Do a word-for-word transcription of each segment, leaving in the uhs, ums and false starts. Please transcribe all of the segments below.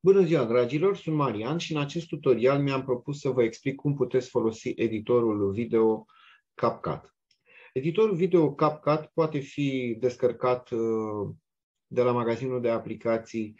Bună ziua, dragilor! Sunt Marian și în acest tutorial mi-am propus să vă explic cum puteți folosi editorul video CapCut. Editorul video CapCut poate fi descărcat de la magazinul de aplicații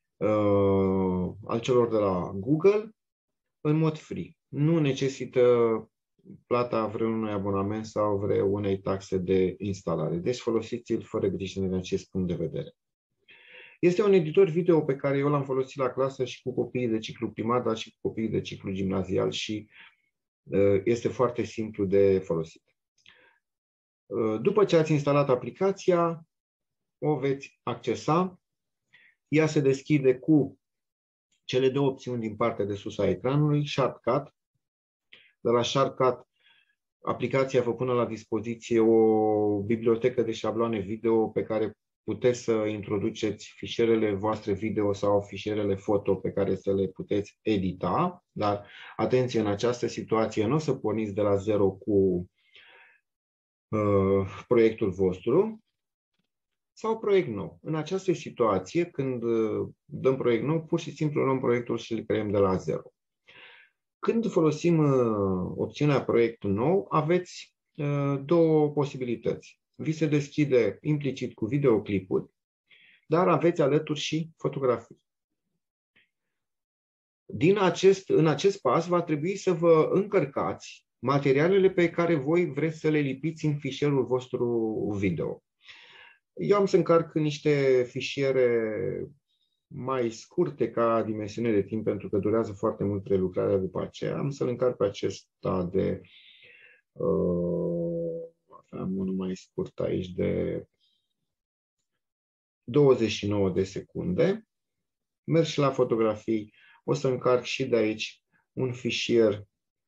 al celor de la Google în mod free. Nu necesită plata vreunui abonament sau vreunei taxe de instalare. Deci folosiți-l fără grijă din acest punct de vedere. Este un editor video pe care eu l-am folosit la clasă și cu copiii de ciclu primar, dar și cu copiii de ciclu gimnazial și este foarte simplu de folosit. După ce ați instalat aplicația, o veți accesa. Ea se deschide cu cele două opțiuni din partea de sus a ecranului, Shortcut. De la Shortcut, aplicația vă pune la dispoziție o bibliotecă de șabloane video pe care puteți să introduceți fișierele voastre video sau fișierele foto pe care să le puteți edita. Dar, atenție, în această situație nu o să porniți de la zero cu uh, proiectul vostru sau proiect nou. În această situație, când uh, dăm proiect nou, pur și simplu luăm proiectul și îl creăm de la zero. Când folosim uh, opțiunea proiect nou, aveți uh, două posibilități. Vi se deschide implicit cu videoclipuri, dar aveți alături și fotografii. Din acest, în acest pas va trebui să vă încărcați materialele pe care voi vreți să le lipiți în fișierul vostru video. Eu am să încarc niște fișiere mai scurte ca dimensiune de timp, pentru că durează foarte mult prelucrarea după aceea. Am să-l încarc pe acesta de... Uh, Am unul mai scurt aici de douăzeci și nouă de secunde. Merg și la fotografii. O să încarc și de aici un fișier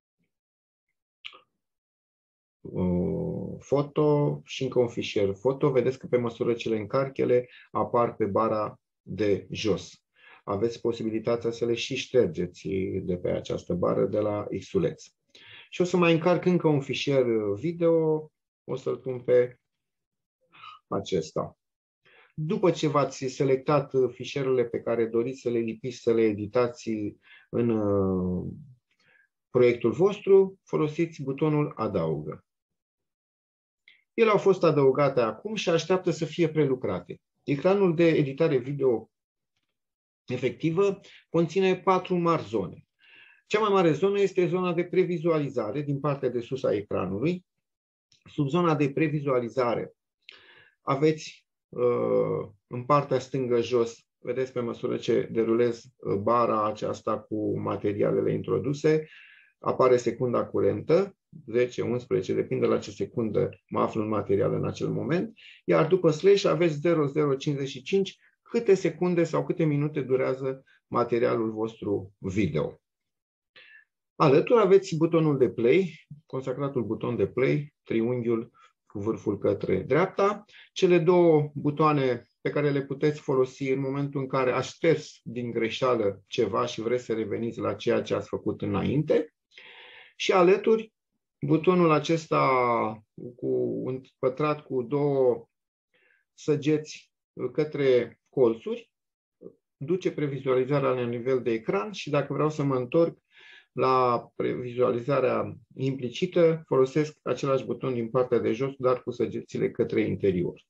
uh, foto și încă un fișier foto. Vedeți că pe măsură ce le încarc, ele apar pe bara de jos. Aveți posibilitatea să le și ștergeți de pe această bară de la Xuleț. Și o să mai încarc încă un fișier video. O să-l pun pe acesta. După ce v-ați selectat fișierele pe care doriți să le lipiți, să le editați în proiectul vostru, folosiți butonul Adaugă. Ele au fost adăugate acum și așteaptă să fie prelucrate. Ecranul de editare video efectivă conține patru mari zone. Cea mai mare zonă este zona de previzualizare din partea de sus a ecranului. Sub zona de previzualizare aveți uh, în partea stângă jos, vedeți pe măsură ce derulez bara aceasta cu materialele introduse, apare secunda curentă, zece, unsprezece, depinde la ce secundă mă aflu în material în acel moment, iar după slash aveți zero zero cincizeci și cinci, câte secunde sau câte minute durează materialul vostru video. Alături aveți butonul de play, consacratul buton de play, triunghiul cu vârful către dreapta. Cele două butoane pe care le puteți folosi în momentul în care ați șters din greșeală ceva și vreți să reveniți la ceea ce ați făcut înainte. Și alături butonul acesta cu un pătrat cu două săgeți către colțuri duce previzualizarea la nivel de ecran și dacă vreau să mă întorc la previzualizarea implicită, folosesc același buton din partea de jos, dar cu săgețile către interior.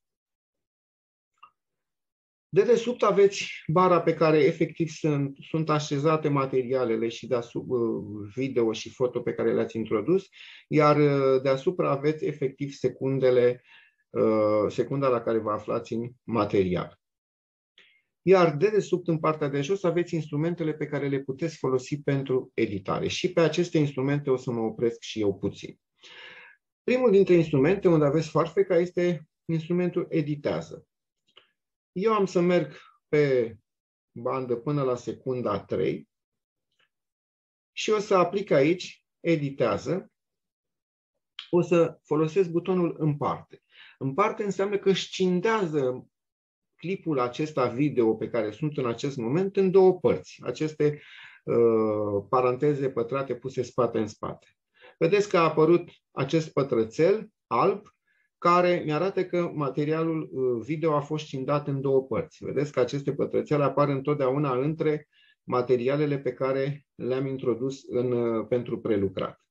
Dedesubt aveți bara pe care efectiv sunt, sunt așezate materialele și deasupra video și foto pe care le-ați introdus, iar deasupra aveți efectiv secundele, secunda la care vă aflați în material. Iar dedesubt, în partea de jos, aveți instrumentele pe care le puteți folosi pentru editare. Și pe aceste instrumente o să mă opresc și eu puțin. Primul dintre instrumente unde aveți foarfeca este instrumentul editează. Eu am să merg pe bandă până la secunda trei și o să aplic aici editează. O să folosesc butonul împarte. Împarte înseamnă că scindează clipul acesta video pe care sunt în acest moment în două părți. Aceste uh, paranteze pătrate puse spate în spate. Vedeți că a apărut acest pătrățel alb care mi-arată că materialul uh, video a fost scindat în două părți. Vedeți că aceste pătrățele apar întotdeauna între materialele pe care le-am introdus în, pentru prelucrat.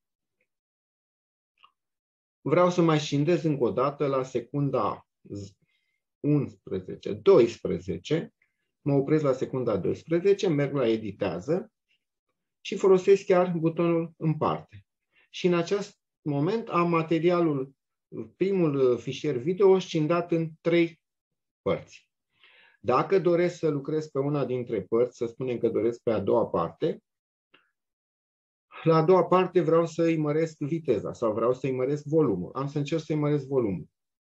Vreau să mai scindez încă o dată la secunda unsprezece, doisprezece, mă opresc la secunda doisprezece, merg la editează și folosesc chiar butonul împarte. Și în acest moment am materialul, primul fișier video scindat în trei părți. Dacă doresc să lucrez pe una dintre părți, să spunem că doresc pe a doua parte, la a doua parte vreau să-i măresc viteza sau vreau să-i măresc volumul. Am să încerc să-i măresc volumul.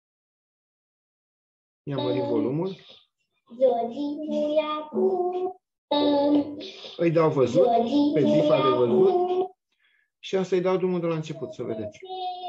I-am mărit volumul. Îi dau văzut, pe bifa de văzut și am să-i dau drumul de la început, să vedeți.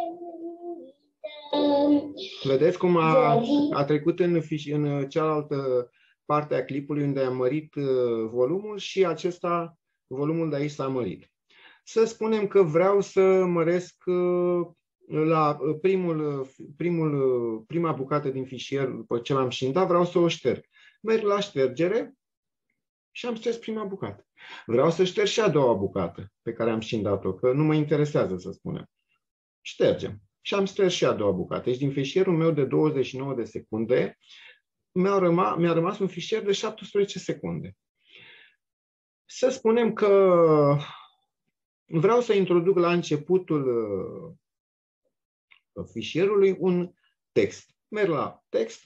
Vedeți cum a, a trecut în, în cealaltă parte a clipului unde am mărit volumul și acesta, volumul de aici s-a mărit. Să spunem că vreau să măresc la primul, primul, prima bucată din fișier, după ce l-am șindat, vreau să o șterg. Merg la ștergere și am șters prima bucată. Vreau să șterg și a doua bucată pe care am șindat-o, că nu mă interesează, să spunem. Ștergem. Și am șters și a doua bucată. Deci din fișierul meu de douăzeci și nouă de secunde mi-a rămas, mi-a rămas un fișier de șaptesprezece secunde. Să spunem că vreau să introduc la începutul fișierului un text. Merg la text,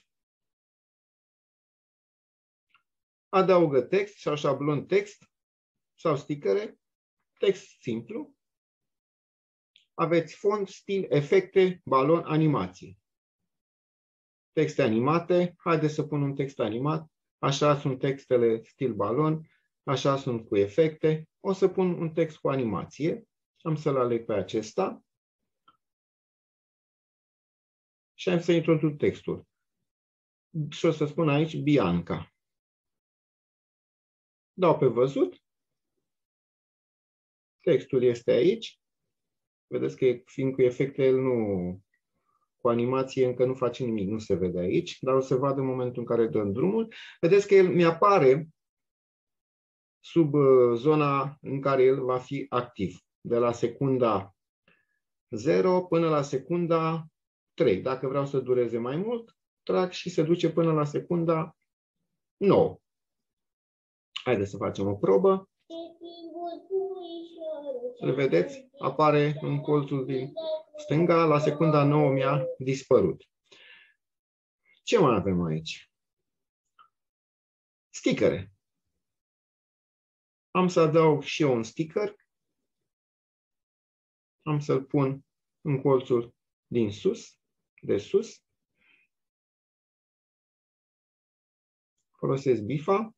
adaugă text sau șablon text sau stickere, text simplu. Aveți fond, stil, efecte, balon, animație. Texte animate. Haideți să pun un text animat. Așa sunt textele stil balon. Așa sunt cu efecte. O să pun un text cu animație. Am să-l aleg pe acesta. Și am să introduc textul. Și o să spun aici Bianca. Dau pe văzut. Textul este aici. Vedeți că fiind cu efecte, el nu, cu animație încă nu face nimic, nu se vede aici, dar o să vadă în momentul în care dăm drumul. Vedeți că el mi-apare sub zona în care el va fi activ, de la secunda zero până la secunda trei. Dacă vreau să dureze mai mult, trag și se duce până la secunda nouă. Haideți să facem o probă. Îl vedeți? Apare în colțul din stânga. La secunda nouă mi-a dispărut. Ce mai avem aici? Stickere. Am să adaug și eu un sticker. Am să-l pun în colțul din sus, de sus. Folosesc bifa.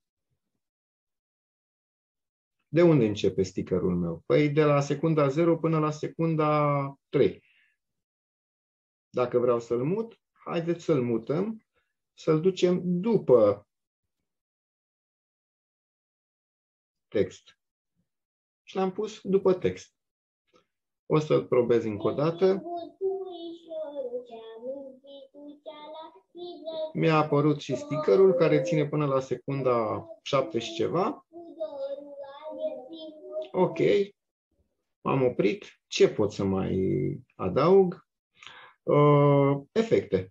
De unde începe stickerul meu? Păi de la secunda zero până la secunda trei. Dacă vreau să-l mut, haideți să-l mutăm, să-l ducem după text. Și l-am pus după text. O să-l probez încă o dată. Mi-a apărut și stickerul care ține până la secunda șapte și ceva. Ok, m-am oprit. Ce pot să mai adaug? Uh, efecte.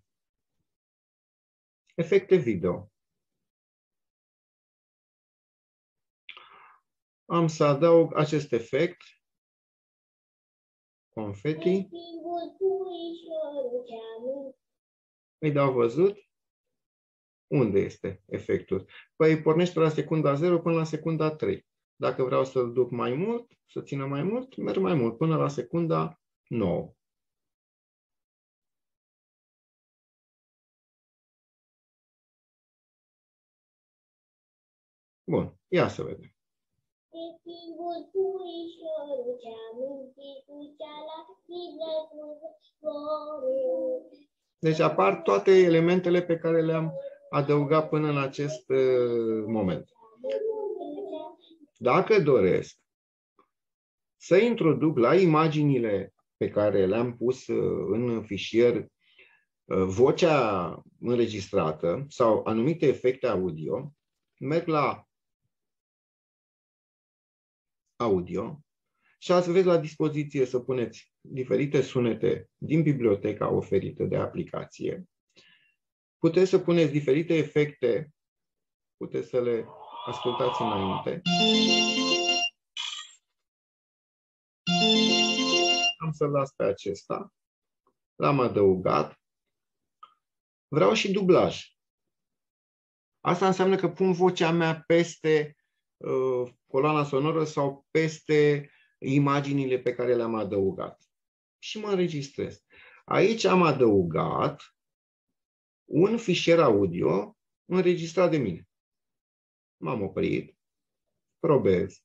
Efecte video. Am să adaug acest efect. Confetti. Îi dau văzut. Unde este efectul? Păi pornește la secunda zero până la secunda trei. Dacă vreau să-l duc mai mult, să țină mai mult, merg mai mult, până la secunda nouă. Bun, ia să vedem. Deci apar toate elementele pe care le-am adăugat până în acest uh, moment. Dacă doresc să introduc la imaginile pe care le-am pus în fișier vocea înregistrată sau anumite efecte audio, merg la audio și aveți la dispoziție să puneți diferite sunete din biblioteca oferită de aplicație. Puteți să puneți diferite efecte, puteți să le ascultați înainte. Am să-l las pe acesta. L-am adăugat. Vreau și dublaj. Asta înseamnă că pun vocea mea peste uh, coloana sonoră sau peste imaginile pe care le-am adăugat. Și mă înregistrez. Aici am adăugat un fișier audio înregistrat de mine. M-am oprit. Probez.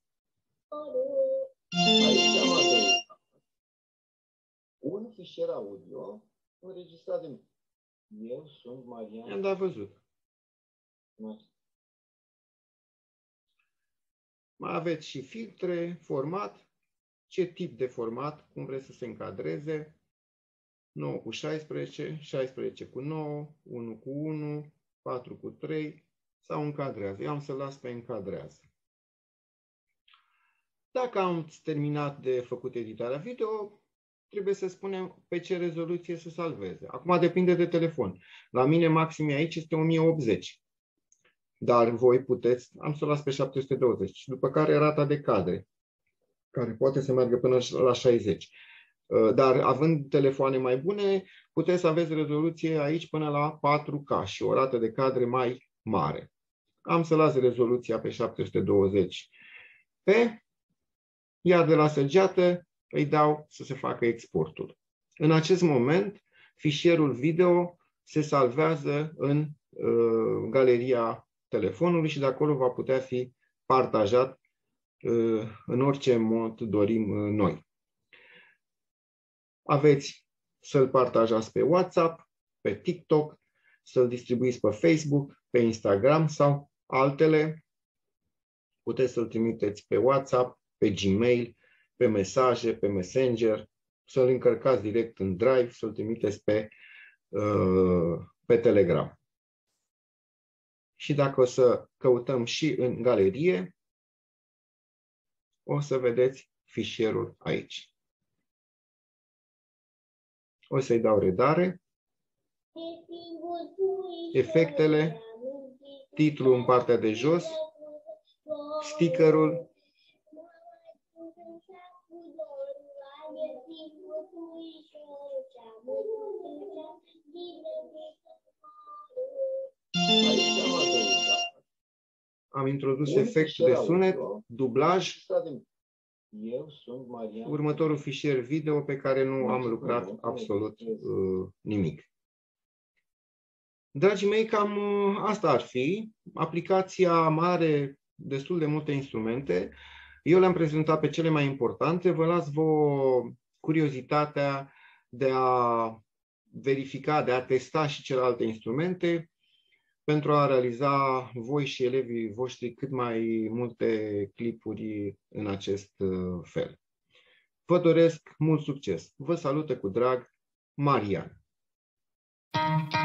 Aici am adăugat un fișier audio înregistrat de mine. Eu sunt Marian. I-am dat văzut. Mai aveți și filtre, format, ce tip de format, cum vreți să se încadreze, nouă cu șaisprezece, șaisprezece cu nouă, unu cu unu, patru cu trei sau încadrează. Eu am să las pe încadrează. Dacă am terminat de făcut editarea video, trebuie să spunem pe ce rezoluție să salveze. Acum depinde de telefon. La mine maxim aici este o mie optzeci. Dar voi puteți, am să o las pe șapte sute douăzeci, după care rata de cadre, care poate să meargă până la șaizeci. Dar având telefoane mai bune, puteți să aveți rezoluție aici până la patru K și o rată de cadre mai mare. Am să las rezoluția pe șapte sute douăzeci pe, iar de la săgeată îi dau să se facă exportul. În acest moment, fișierul video se salvează în uh, galeria telefonului și de acolo va putea fi partajat uh, în orice mod dorim uh, noi. Aveți să-l partajați pe WhatsApp, pe TikTok, să-l distribuiți pe Facebook, pe Instagram sau altele. Puteți să-l trimiteți pe WhatsApp, pe Gmail, pe mesaje, pe Messenger, să-l încărcați direct în Drive, să-l trimiteți pe, uh, pe Telegram. Și dacă o să căutăm și în galerie, o să vedeți fișierul aici. O să-i dau redare, efectele, titlul în partea de jos, stickerul, am introdus efect de sunet, dublaj, următorul fișier video pe care nu am lucrat absolut uh, nimic. Dragii mei, cam uh, asta ar fi. Aplicația are destul de multe instrumente. Eu le-am prezentat pe cele mai importante. Vă las vouă curiozitatea de a verifica, de a testa și celelalte instrumente pentru a realiza voi și elevii voștri cât mai multe clipuri în acest fel. Vă doresc mult succes! Vă salută cu drag Marian!